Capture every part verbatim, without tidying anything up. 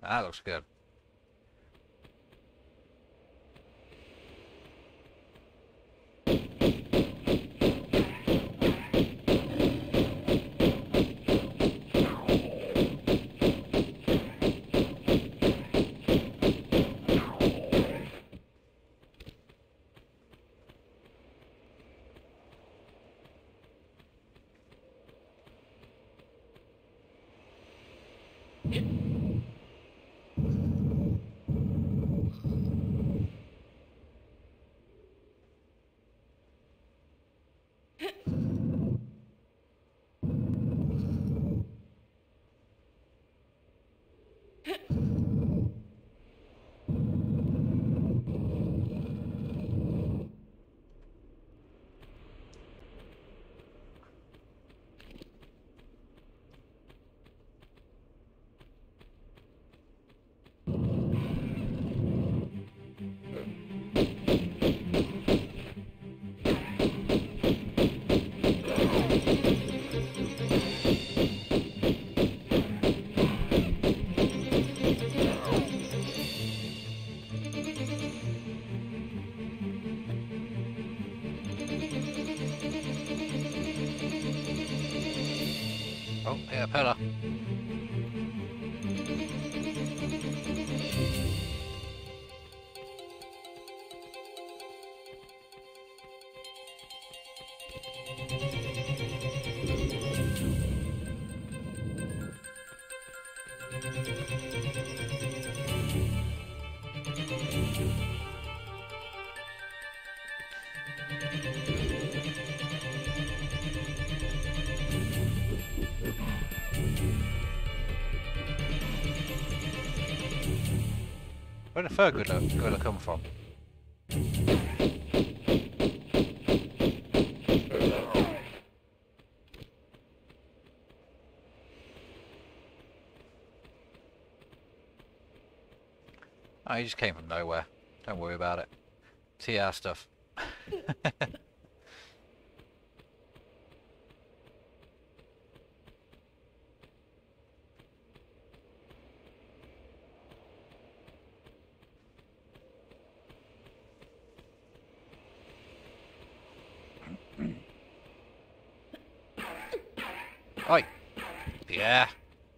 That looks good. Oh, yeah, pillar. Where did the third gorilla, gorilla come from? Oh, he just came from nowhere. Don't worry about it. T R stuff. Oi! Yeah.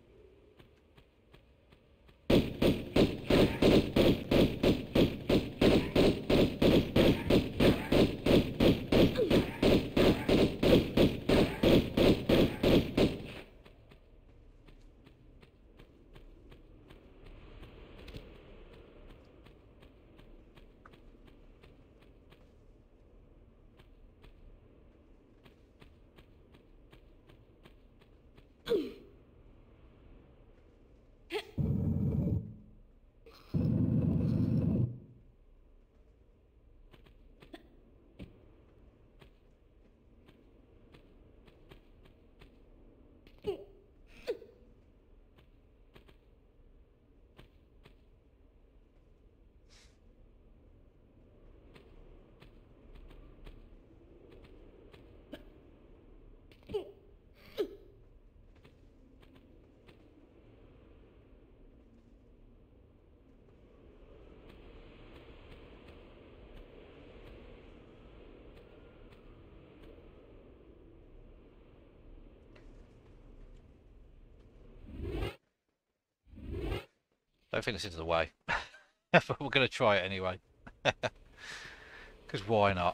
Don't think this is the way. But we're going to try it anyway. Because why not?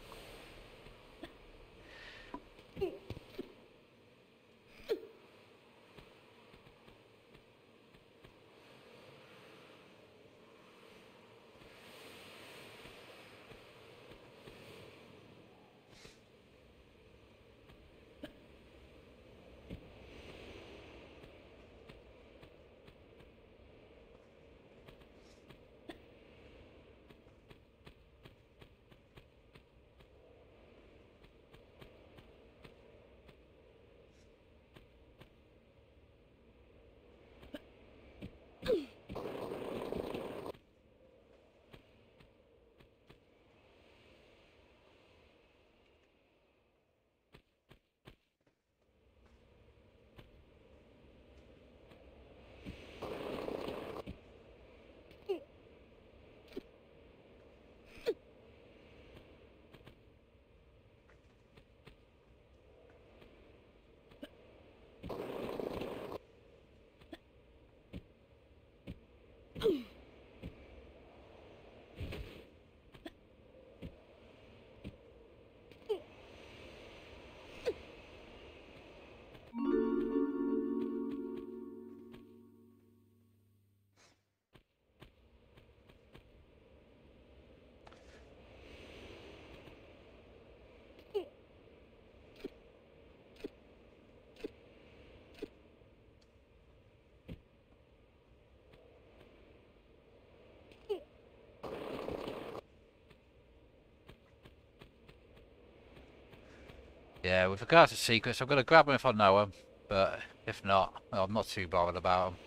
Yeah, with regards to secrets, I'm going to grab them if I know them, but if not, I'm not too bothered about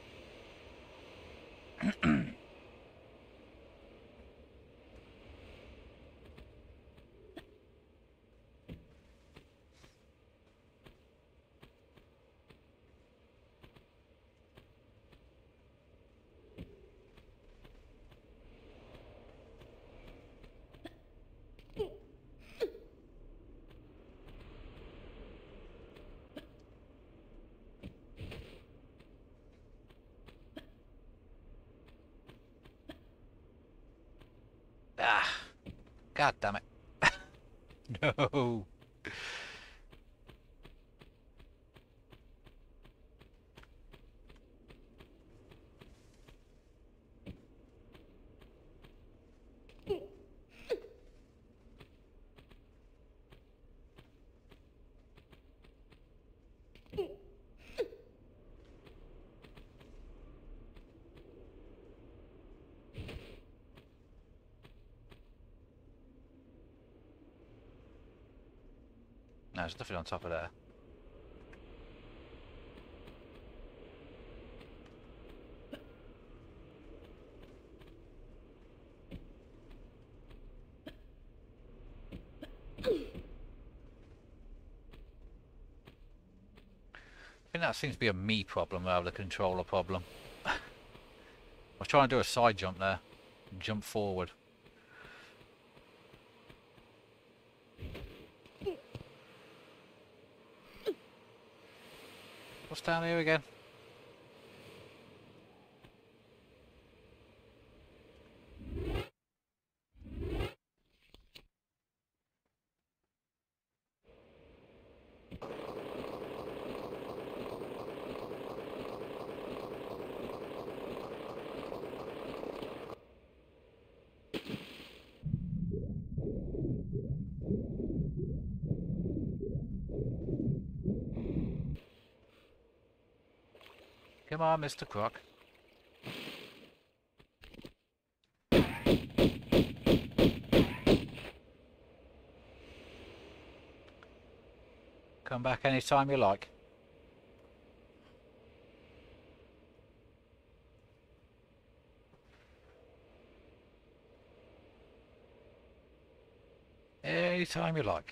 them. Ah, god damn it. No. No, there's nothing on top of there. I think that seems to be a me problem rather than a controller problem. I was trying to do a side jump there. Jump forward. What's down here again? Come on, Mister Croc. Come back anytime you like. Anytime you like.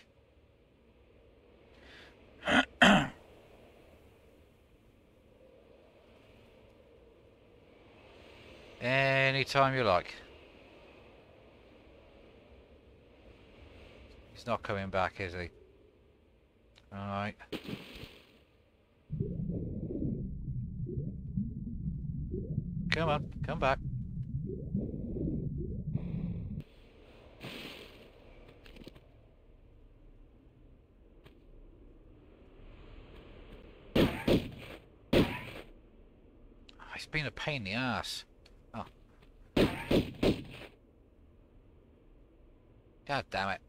Anytime you like. He's not coming back, is he? Alright. Come on, come back. Oh, he's been a pain in the ass. Oh. God damn it.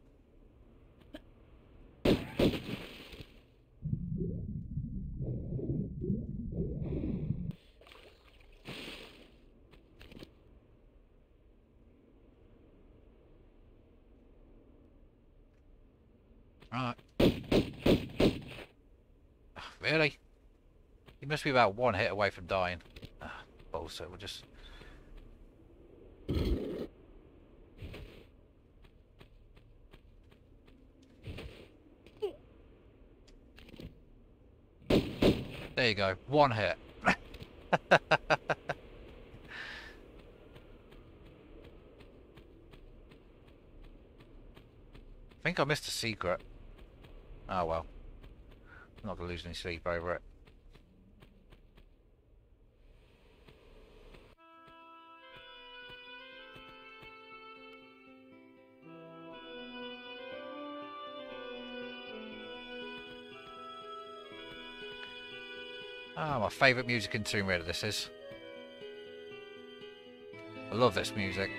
Right. Oh, really? He must be about one hit away from dying. Ah, also, we'll just... There you go. One hit. I think I missed a secret. Oh well. I'm not going to lose any sleep over it. Ah, oh, my favourite music in Tomb Raider this is. I love this music.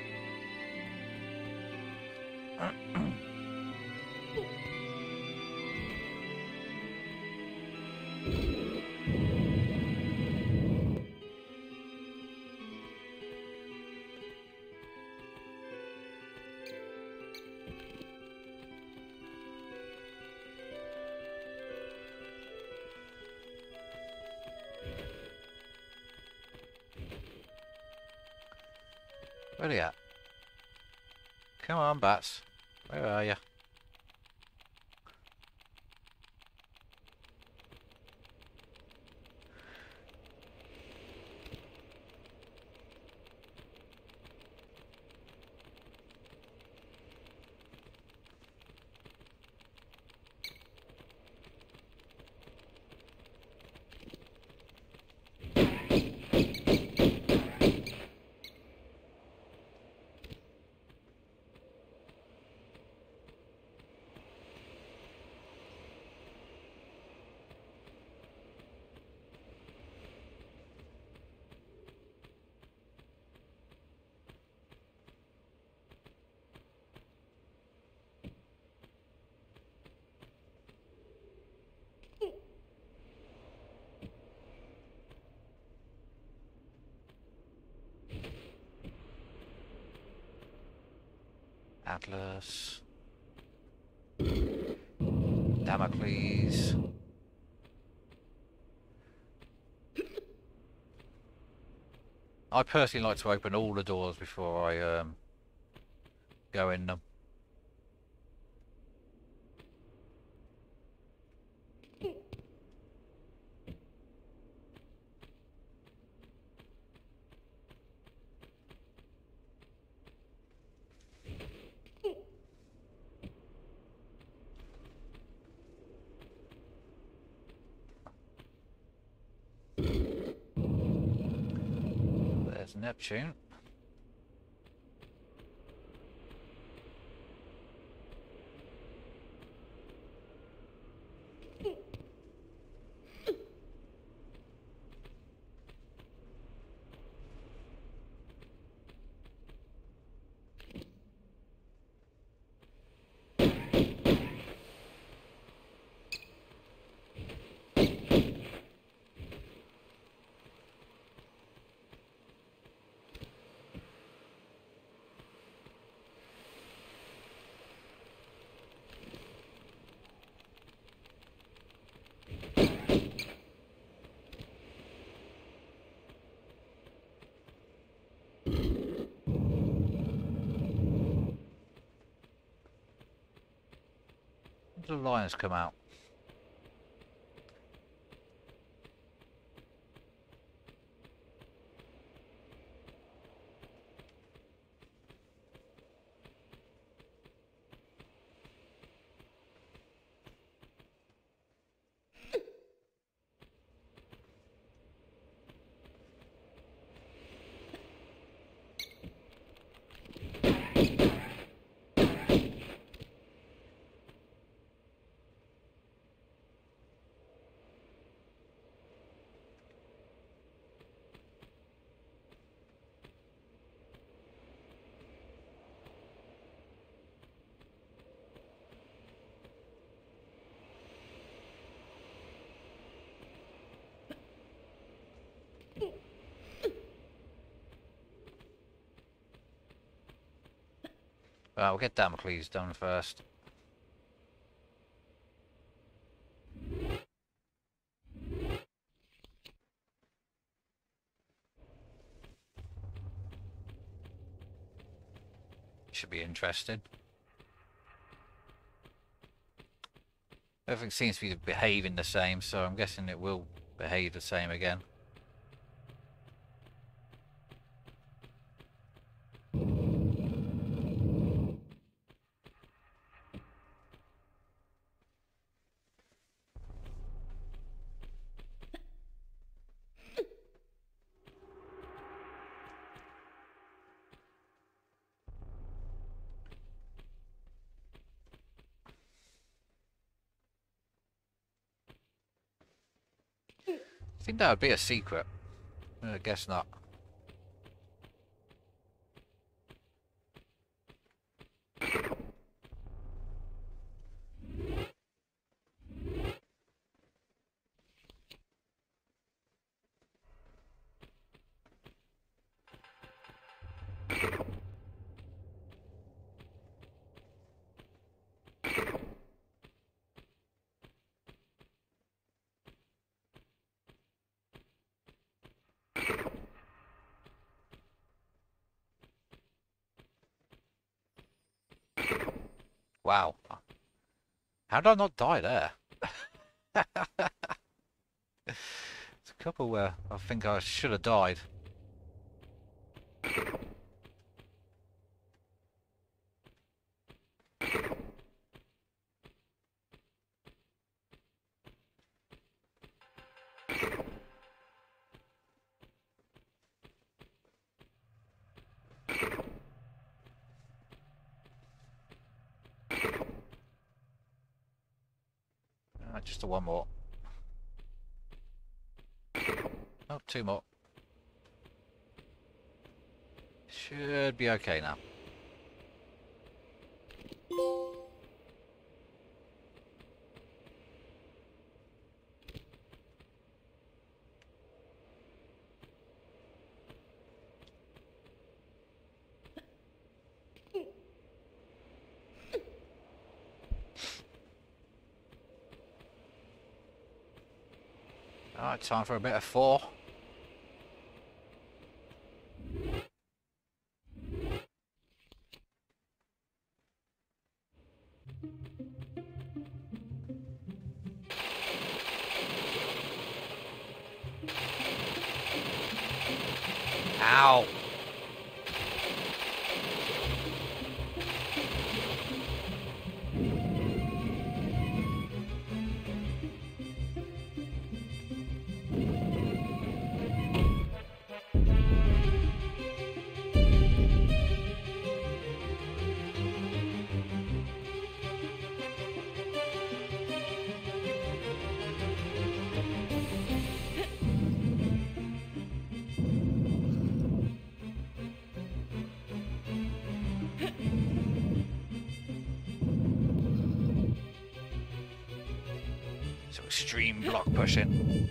Where are you at? Come on, bats. Where are you? Atlas. Damocles. I personally like to open all the doors before I um, go in them. There's Neptune. The lions come out. Well, we'll get Damocles done first. Should be interesting. Everything seems to be behaving the same, so I'm guessing it will behave the same again. I think that would be a secret. I guess not. Wow. How did I not die there? There's a couple where I think I should have died. Uh, just a one more. Oh, two more. Should be okay now. Alright, time for a bit of four. Ow! So extreme block pushing.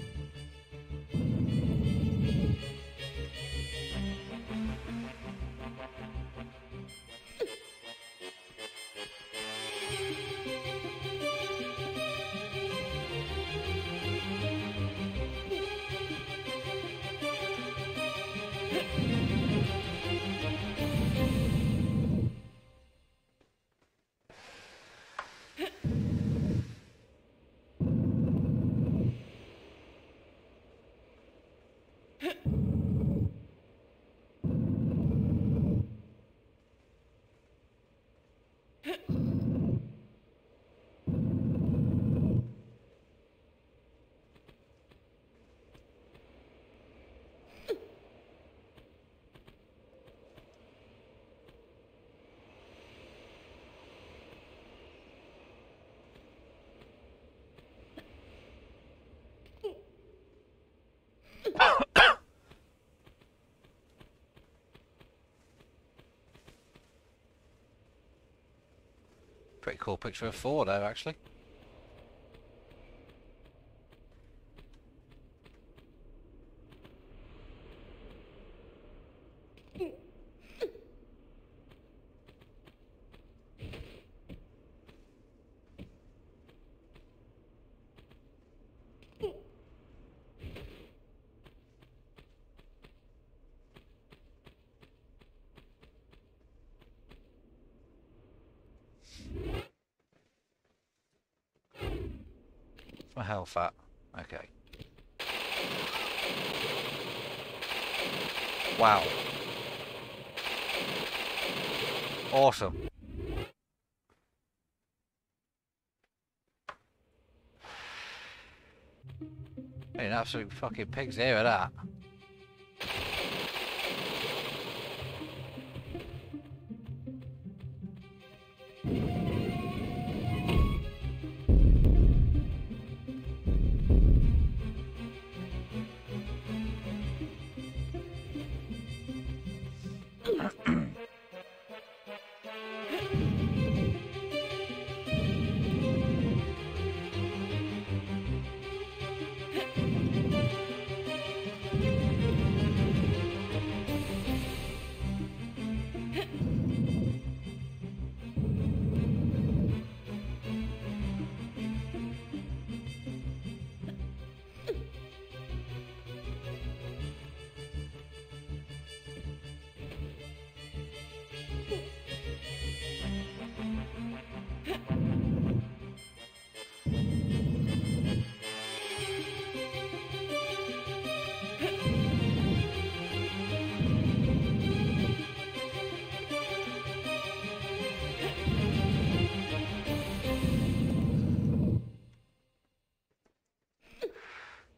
Pretty cool picture of four there, actually. My health at? Okay. Wow. Awesome. An absolute fucking pig's ear of that.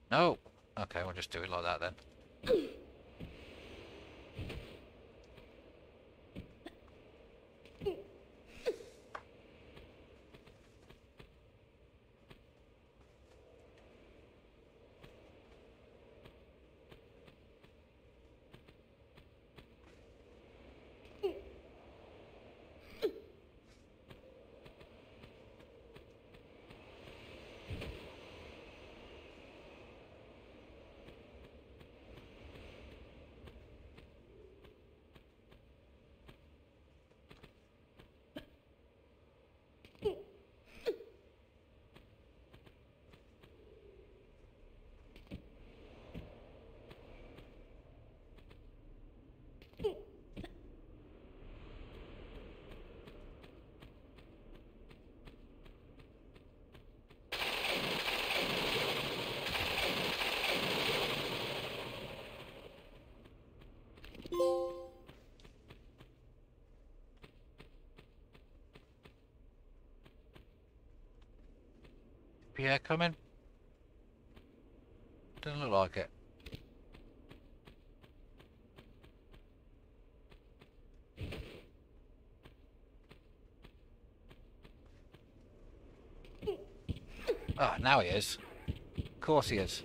No. Okay, we'll just do it like that then. Pierre coming? Doesn't look like it. Ah, oh, now he is. Of course he is.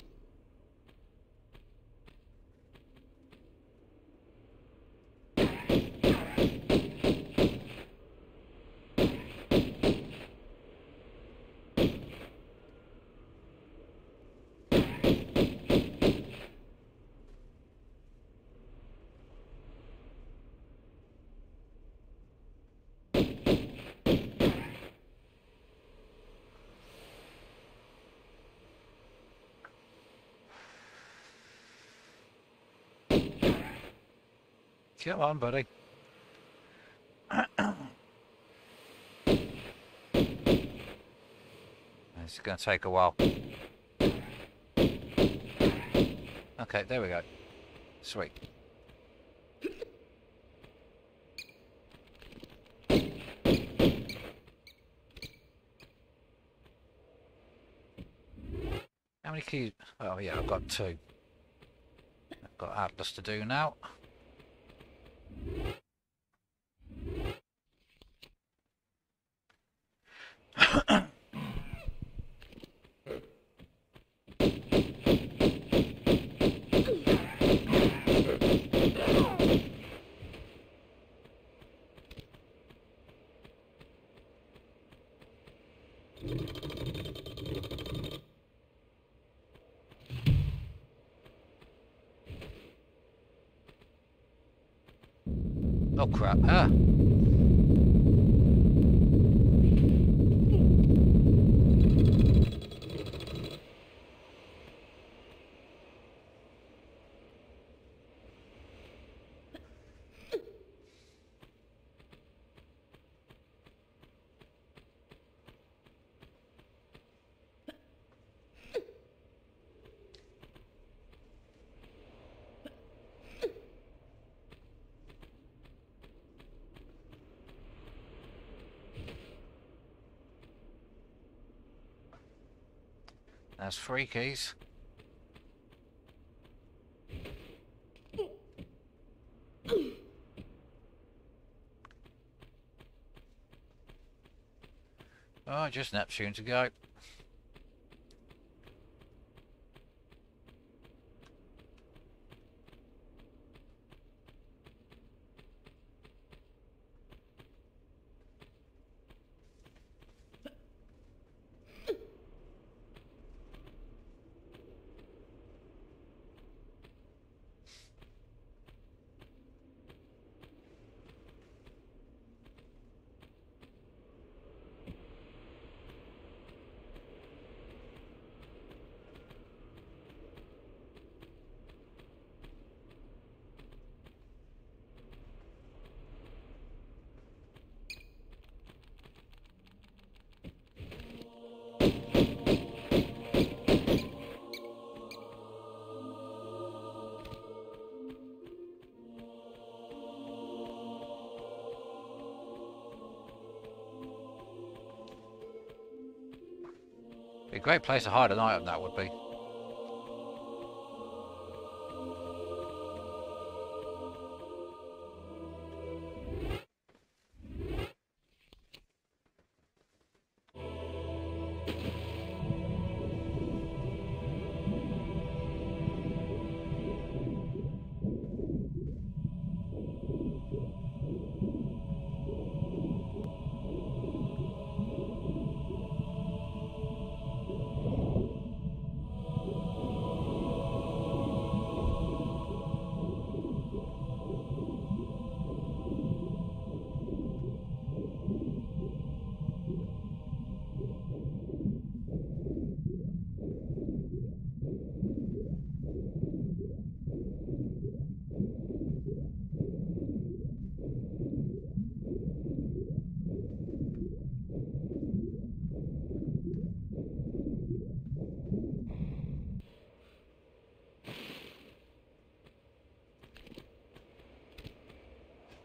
Come on, buddy. It's going to take a while. Okay, there we go. Sweet. How many keys? Oh yeah, I've got two. I've got Atlas to do now. Oh crap, ah! That's three keys. Oh, just Neptune to go. Be a great place to hide an item, that would be.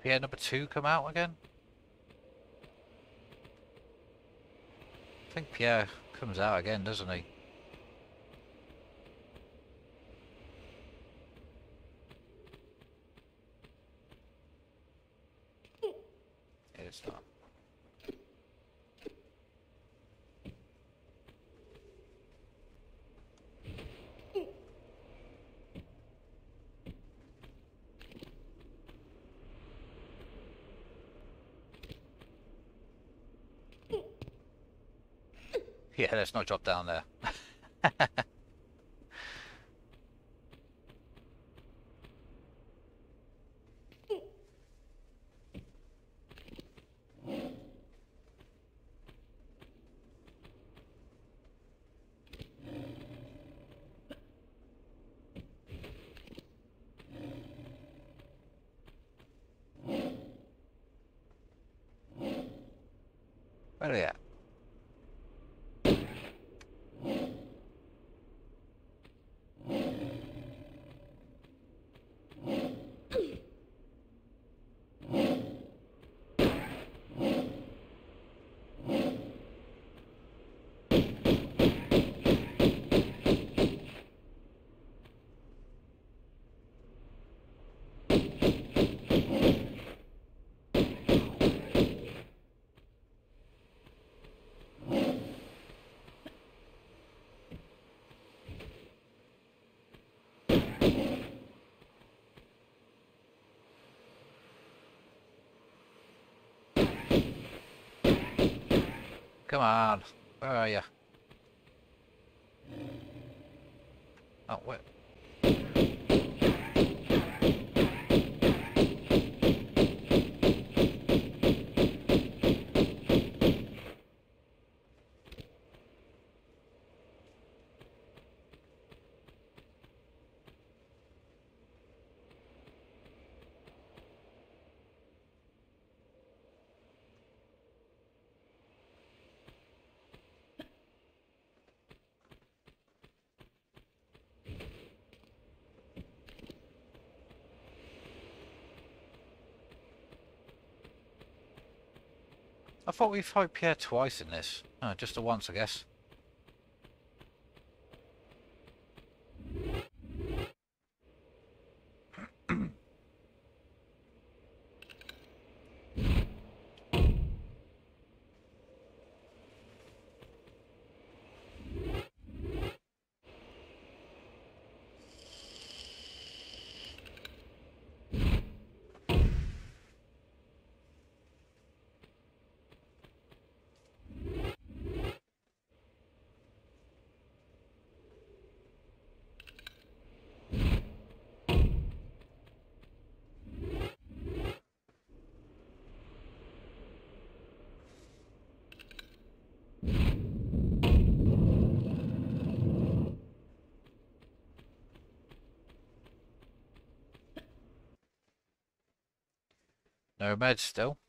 Pierre number two come out again? I think Pierre comes out again, doesn't he? It's not. Yeah, let's not drop down there. Where are they at? Come on, where are you? Oh, where? I thought we fought Pierre twice in this. Oh, just the once, I guess. No meds still.